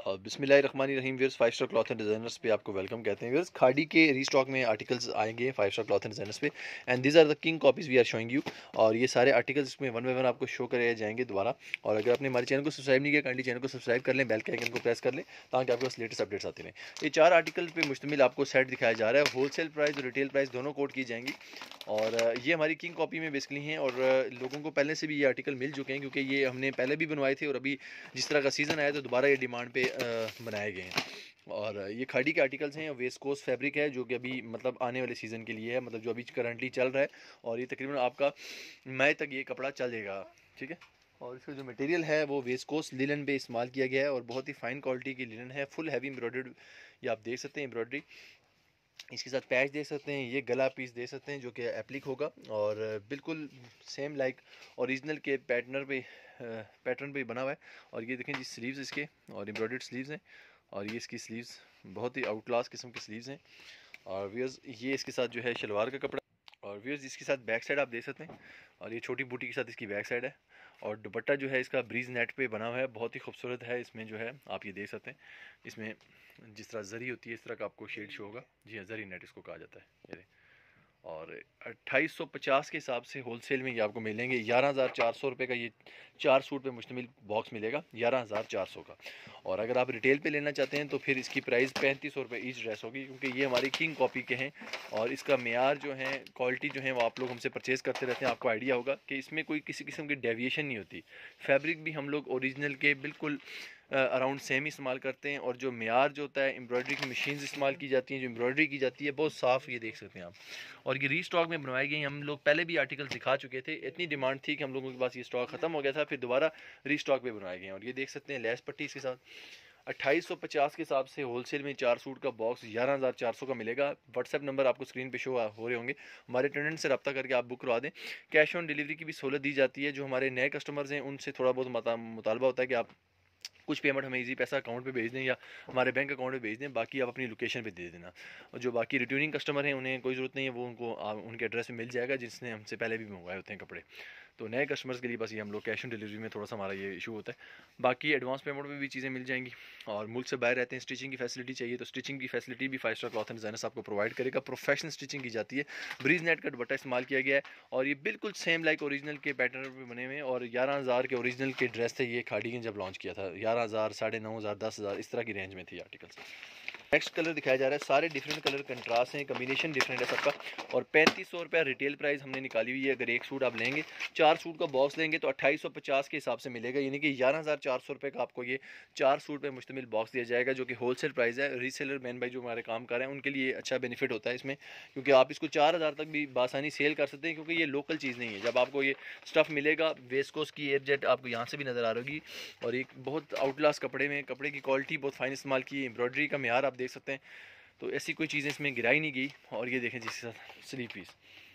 बिस्मिल्लाहिर्रहमानिर्रहीम viewers, 5 star cloth and designers पे आपको वेलकम कहते हैं। व्यूअर्स, खाड़ी के रीस्टॉक में आर्टिकल्स आएंगे 5 स्टार क्लॉथ एंड डिज़ाइनर्स पे, and these are the king copies we are showing you. और ये सारे आर्टिकल्स इसमें वन बाय वन आपको शो करे जाएंगे दोबारा। और अगर आपने हमारे चैनल को सब्सक्राइब नहीं किया, काइंडली चैनल को सब्सक्राइब कर लें, बेल के आइकन को प्रेस कर लें ताकि आपके पास लेटेस्ट अपडेट्स आती रहें। ये 4 आर्टिकल पे मुश्तमिल आपको सेट दिखाया जा रहा है। होलसेल प्राइस और रिटेल प्राइस दोनों कोट की जाएंगी। और ये हमारी किंग कॉपी में बेसिकली हैं। और लोगों को पहले से भी ये आर्टिकल मिल चुके हैं क्योंकि ये हमने पहले भी बनवाए थे, और अभी जिस तरह का सीज़न आया तो दोबारा ये डिमांड पे बनाए गए हैं। और ये खाड़ी के आर्टिकल्स हैं, वेस्कोस फैब्रिक है जो कि अभी मतलब आने वाले सीज़न के लिए है, मतलब जो अभी करंटली चल रहा है। और ये तकरीबन आपका मई तक ये कपड़ा चलेगा, ठीक है। और इसका जो मटेरियल है वो वेस्कोस लिनन पे इस्तेमाल किया गया है, और बहुत ही फाइन क्वालिटी की लिनन है, फुल हैवी एम्ब्रॉयडर्ड। ये आप देख सकते हैं एम्ब्रॉयडरी। इसके साथ पैच देख सकते हैं, ये गला पीस देख सकते हैं जो कि एप्लिक होगा, और बिल्कुल सेम लाइक ओरिजिनल के पैटर्न पे बना हुआ है। और ये देखें जी स्लीव्स इसके, और एम्ब्रॉयडर्ड स्लीव्स हैं। और ये इसकी स्लीव्स बहुत ही आउट क्लास किस्म की स्लीव्स हैं। और व्यूअर्स, ये इसके साथ जो है शलवार का कपड़ा। और व्यूअर्स, इसके साथ बैक साइड आप देख सकते हैं, और ये छोटी बूटी के साथ इसकी बैक साइड है। और दुपट्टा जो है इसका ब्रीज नेट पे बना हुआ है, बहुत ही खूबसूरत है। इसमें जो है आप ये देख सकते हैं, इसमें जिस तरह जरी होती है इस तरह का आपको शेड शो होगा जी हाँ, जरी नेट इसको कहा जाता है ये। और 2850 के हिसाब से होलसेल में ये आपको मिलेंगे 11,400 रुपये का। ये 4 सूट पे मुश्तमिल बॉक्स मिलेगा 11,400 का। और अगर आप रिटेल पे लेना चाहते हैं तो फिर इसकी प्राइस 3500 रुपये ईच ड्रेस होगी, क्योंकि ये हमारी किंग कॉपी के हैं। और इसका मेयार जो है, क्वालिटी जो है वो आप लोग हमसे परचेज़ करते रहते हैं, आपको आइडिया होगा कि इसमें कोई किसी किस्म की डेविएशन नहीं होती। फैब्रिक भी हम लोग ओरिजिनल के बिल्कुल अराउंड सेम इस्तेमाल करते हैं। और जो मेयार जो होता है, एम्ब्रॉयडरी की मशीन्स इस्तेमाल की जाती हैं, जो एम्ब्रॉयडरी की जाती है बहुत साफ़, ये देख सकते हैं आप। और ये रीस्टॉक में बनवाई गई। हम लोग पहले भी आर्टिकल दिखा चुके थे, इतनी डिमांड थी कि हम लोगों के पास ये स्टॉक खत्म हो गया था, फिर दोबारा रीस्टॉक पे बनवाए गए हैं। और ये देख सकते हैं लेस पट्टी इसके साथ 2850 के हिसाब से होलसेल में 4 सूट का बॉक्स 11,400 का मिलेगा। व्हाट्सएप नंबर आपको स्क्रीन पे शो हो रहे होंगे, हमारे अटेंडेंट से रब्ता करके आप बुक करवा दें। कैश ऑन डिलीवरी की भी सहूलत दी जाती है। जो हमारे नए कस्टमर्स हैं उनसे थोड़ा बहुत मुतालबा होता है कि आप कुछ पेमेंट हमें इजी पैसा अकाउंट पे भेज दें या हमारे बैंक अकाउंट पे भेज दें, बाकी आप अपनी लोकेशन पे दे देना। और जो बाकी रिटर्निंग कस्टमर हैं उन्हें कोई ज़रूरत नहीं है, वो उनको उनके एड्रेस पे मिल जाएगा जिसने हमसे पहले भी मंगवाए होते हैं कपड़े। तो नए कस्टमर्स के लिए बस ये हम लोग कैश ऑन डिलीवरी में थोड़ा सा हमारा ये इशू होता है। बाकी एडवांस पेमेंट में भी चीज़ें मिल जाएंगी। और मुल्क से बाहर रहते हैं, स्टिचिंग की फैसिलिटी चाहिए तो स्टिचिंग की फैसिलिटी भी 5 स्टार क्लॉथ एंड डिजाइनर्स आपको प्रोवाइड करेगा। प्रोफेशनल स्टिचिंग की जाती है, ब्रीज नेट का दुपट्टा इस्तेमाल किया गया है, और ये बिल्कुल सेम लाइक ओरिजिनल के पैटर्न पे बने हुए हैं। और 11,000 के ओरिजिनल के ड्रेस थे ये खाड़ी ने जब लॉन्च किया था, 11,000, 9,500, 10,000 इस तरह की रेंज में थी आर्टिकल्स। नेक्स्ट कलर दिखाया जा रहा है, सारे डिफरेंट कलर कंट्रास्ट हैं, कम्बिनेशन डिफरेंट है सबका। और 3500 रुपये रिटेल प्राइस हमने निकाली हुई है। अगर एक सूट आप लेंगे, 4 सूट का बॉक्स लेंगे तो 2850 के हिसाब से मिलेगा, यानी कि 11,400 रुपये का आपको ये 4 सूट पे मुश्तमिल बॉक्स दिया जाएगा, जो कि होलसेल प्राइस है। रीसेलर मैन भाई जो हमारे काम कर रहे हैं उनके लिए अच्छा बेनिफिट होता है इसमें, क्योंकि आप इसको 4,000 तक भी बासानी सेल कर सकते हैं, क्योंकि ये लोकल चीज़ नहीं है। जब आपको ये स्टफ़ मिलेगा, वेस्कोस की एयरजेट आपको यहाँ से भी नज़र आ रही होगी, और एक बहुत आउटलास कपड़े में, कपड़े की क्वालिटी बहुत फाइन इस्तेमाल की, एम्ब्रॉयडरी का मेयार आप देख सकते हैं। तो ऐसी कोई चीज़ें इसमें गिराई नहीं गई। और ये देखें जिसके साथ स्लीव पीस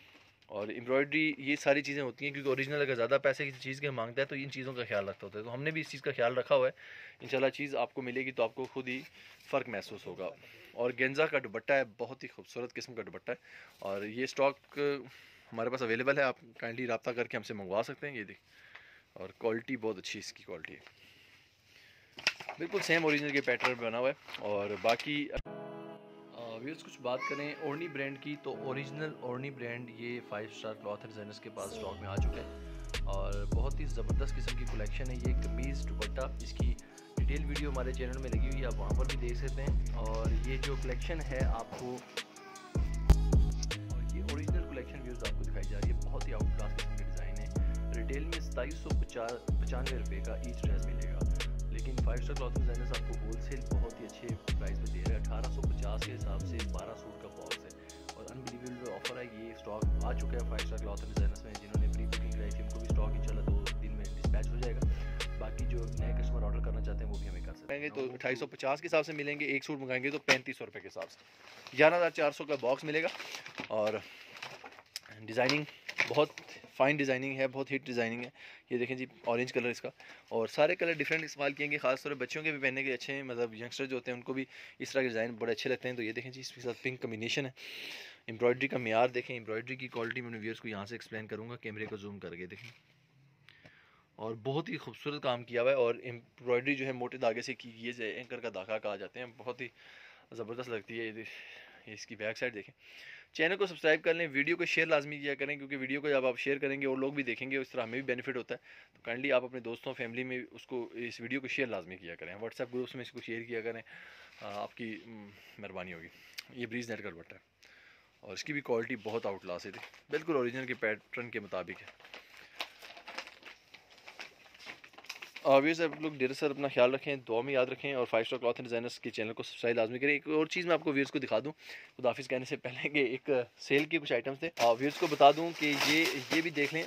और एम्ब्रॉयडरी, ये सारी चीज़ें होती हैं, क्योंकि ओरिजिनल अगर ज़्यादा पैसे किसी चीज़ के मांगता है तो इन चीज़ों का ख्याल रखता होता है। तो हमने भी इस चीज़ का ख्याल रखा हुआ है। इंशाल्लाह चीज़ आपको मिलेगी तो आपको खुद ही फ़र्क महसूस होगा। और गेंजा का दुपट्टा है, बहुत ही खूबसूरत किस्म का दुपट्टा है, और ये स्टॉक हमारे पास अवेलेबल है। आप काइंडली रब्ता करके हमसे मंगवा सकते हैं। ये देख, और क्वालिटी बहुत अच्छी इसकी क्वालिटी है, बिल्कुल सेम ओरिजिनल के पैटर्न बना हुआ है। और बाकी व्यूअर्स, कुछ बात करें ओढ़नी ब्रांड की, तो ओरिजिनल ओढ़नी ब्रांड ये 5 स्टार क्लॉथ डिज़ाइनर्स के पास स्टॉक में आ चुका है, और बहुत ही ज़बरदस्त किस्म की कलेक्शन है। ये कमीज़ दुपट्टा, इसकी डिटेल वीडियो हमारे चैनल में लगी हुई है, आप वहाँ पर भी देख सकते हैं। और ये जो कलेक्शन है आपको, ये ओरिजिनल कलेक्शन व्यूअर्स आपको दिखाई जा रही है, बहुत ही आउट क्लास किस्म की डिज़ाइन है। रिटेल में 2795 रुपये का ईच ड्रेस मिलेगा, लेकिन 5 स्टार क्लॉथ डिज़ाइनर्स आपको होलसेल बहुत ही अच्छे प्राइस पे दे रहे हैं। 1850 के हिसाब से 12 सूट का बॉक्स है, और अनबिलीवेबल ऑफर है। ये स्टॉक आ चुका है 5 स्टार क्लॉथ डिज़ाइनर्स में। जिन्होंने प्री बुकिंग कराई थी उनको भी स्टॉक इंशाल्लाह 2 दिन में डिस्पैच हो जाएगा। बाकी जो नए कस्टमर ऑर्डर करना चाहते हैं वो भी हमें कर सकते हैं। तो 2850 के हिसाब से मिलेंगे, एक सूट मंगाएंगे तो 3500 रुपये के हिसाब से 11,400 का बॉक्स मिलेगा। और डिज़ाइनिंग बहुत फाइन डिज़ाइनिंग है, बहुत हिट डिज़ाइनिंग है। ये देखें जी, ऑरेंज कलर इसका, और सारे कलर डिफरेंट इस्तेमाल किएंगे, खासतौर पर बच्चों के भी पहनने के अच्छे हैं, मतलब यंगस्टर जो होते हैं उनको भी इस तरह के डिज़ाइन बड़े अच्छे लगते हैं। तो ये देखें जी, इसके साथ पिंक कम्बिनेशन है। एम्ब्रॉयडरी का मेयार देखें, एम्ब्रॉयडरी की क्वालिटी मैं व्यूअर्स को यहाँ से एक्सप्लेन करूँगा, कैमरे को जूम करके देखें। और बहुत ही खूबसूरत काम किया हुआ है और एम्ब्रॉयडरी जो है मोटे धागे से की गई है, एंकर का धागा कहा जाते हैं, बहुत ही ज़बरदस्त लगती है। ये इसकी बैक साइड देखें। चैनल को सब्सक्राइब कर लें, वीडियो को शेयर लाजमी किया करें, क्योंकि वीडियो को जब आप शेयर करेंगे और लोग भी देखेंगे, उस तरह हमें भी बेनिफिट होता है। तो काइंडली आप अपने दोस्तों फैमिली में उसको इस वीडियो को शेयर लाजमी किया करें, व्हाट्सएप ग्रुप्स में इसको शेयर किया करें, आपकी मेहरबानी होगी। ये ब्रीज नेट का दुपट्टा है और इसकी भी क्वालिटी बहुत आउट क्लास है, बिल्कुल ओरिजिनल के पैटर्न के मुताबिक है। ऑब्वियस आप लोग डेढ़ सर अपना ख्याल रखें, दुआ में याद रखें और 5 स्टार क्लॉथ एंड डिज़ाइनर्स के चैनल को सब्सक्राइब लाजमी करें। एक और चीज़ मैं आपको व्यूअर्स को दिखा दूं, खुदाफिज़ कहने से पहले कि एक सेल के कुछ आइटम्स थे, व्यूअर्स को बता दूं कि ये भी देख लें।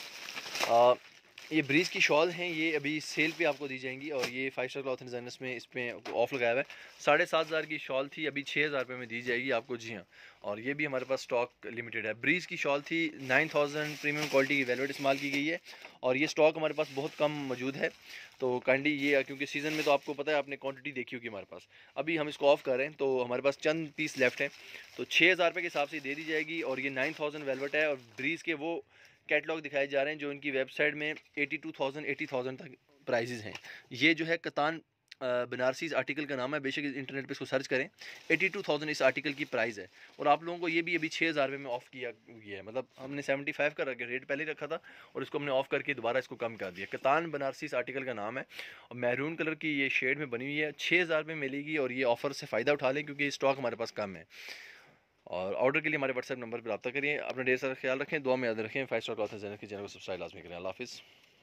ये ब्रीज की शॉल हैं, ये अभी सेल पे आपको दी जाएंगी और ये 5 स्टार क्लॉथ एंड डिज़ाइनर्स में इस पर ऑफ लगाया हुआ है। 7,500 की शॉल थी, अभी 6,000 रुपये में दी जाएगी आपको। जी हाँ, और ये भी हमारे पास स्टॉक लिमिटेड है। ब्रीज की शॉल थी 9,000 प्रीमियम क्वालिटी की वेलवेट इस्तेमाल की गई है और ये स्टॉक हमारे पास बहुत कम मौजूद है। तो काइंडली ये, क्योंकि सीज़न में तो आपको पता है, आपने क्वांटिटी देखी होगी हमारे पास। अभी हम इसको ऑफ कर रहे हैं तो हमारे पास चंद पीस लेफ्ट हैं, तो 6,000 रुपये के हिसाब से दे दी जाएगी। और ये 9,000 वेलवेट है और ब्रीज के वो कैटलॉग दिखाए जा रहे हैं जो इनकी वेबसाइट में 82,000 80,000 तक प्राइजेज़ हैं। ये जो है कतान बनारसी, इस आर्टिकल का नाम है, बेशक इंटरनेट पे इसको सर्च करें। 82,000 इस आर्टिकल की प्राइस है और आप लोगों को ये भी अभी 6,000 रुपये में ऑफ़ किया गया है। मतलब हमने 75 का रेट पहले रखा था और इसको हमने ऑफ़ करके दोबारा इसको कम कर दिया। कतान बनारसी इस आर्टिकल का नाम है और मैरून कलर की ये शेड में बनी हुई है, 6,000 रुपये मिलेगी और ये ऑफ़र से फ़ायदा उठा लें क्योंकि स्टॉक हमारे पास कम है। और ऑर्डर के लिए हमारे व्हाट्सएप नंबर पर रब्ता करिए। अपना ढेर सारा ख्याल रखें, दुआ में याद रखें। 5 स्टार क्लॉथ एंड डिज़ाइनर्स के चैनल को सब्सक्राइब लाजमी करें। अल्लाह हाफ़िज़।